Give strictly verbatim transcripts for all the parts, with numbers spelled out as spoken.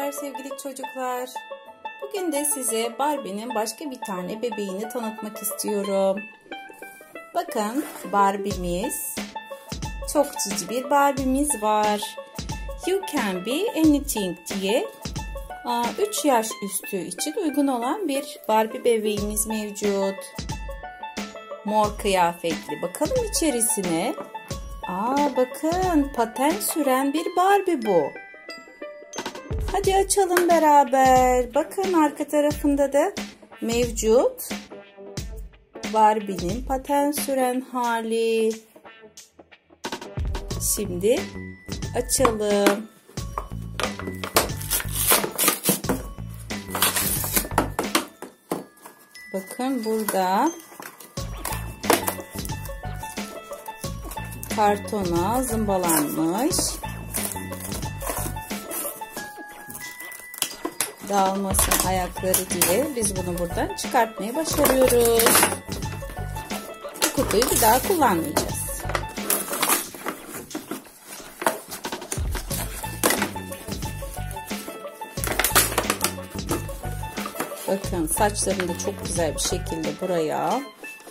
Merhabalar sevgili çocuklar. Bugün de size Barbie'nin başka bir tane bebeğini tanıtmak istiyorum. Bakın Barbie'miz. Çok cici bir Barbie'miz var. You can be anything diye üç yaş üstü için uygun olan bir Barbie bebeğimiz mevcut. Mor kıyafetli. Bakalım içerisine. Aa bakın paten süren bir Barbie bu. Hadi açalım beraber. Bakın arka tarafında da mevcut Barbie'nin paten süren hali. Şimdi açalım. Bakın burada kartona zımbalanmış. Dağılmasın ayakları diye biz bunu buradan çıkartmayı başarıyoruz. Bu kutuyu bir daha kullanmayacağız. Bakın saçlarını da çok güzel bir şekilde buraya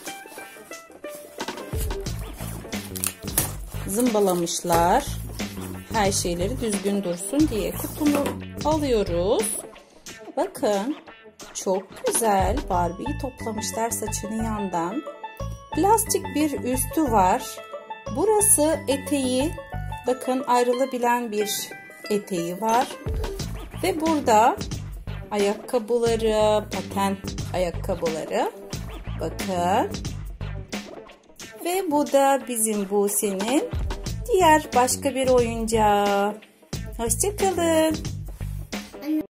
zımbalamışlar. Her şeyleri düzgün dursun diye kutunu alıyoruz. Bakın çok güzel Barbie'yi toplamışlar saçını yandan. Plastik bir üstü var. Burası eteği. Bakın ayrılabilen bir eteği var. Ve burada ayakkabıları, paten ayakkabıları. Bakın. Ve bu da bizim Buse'nin diğer başka bir oyuncağı. Hoşça kalın.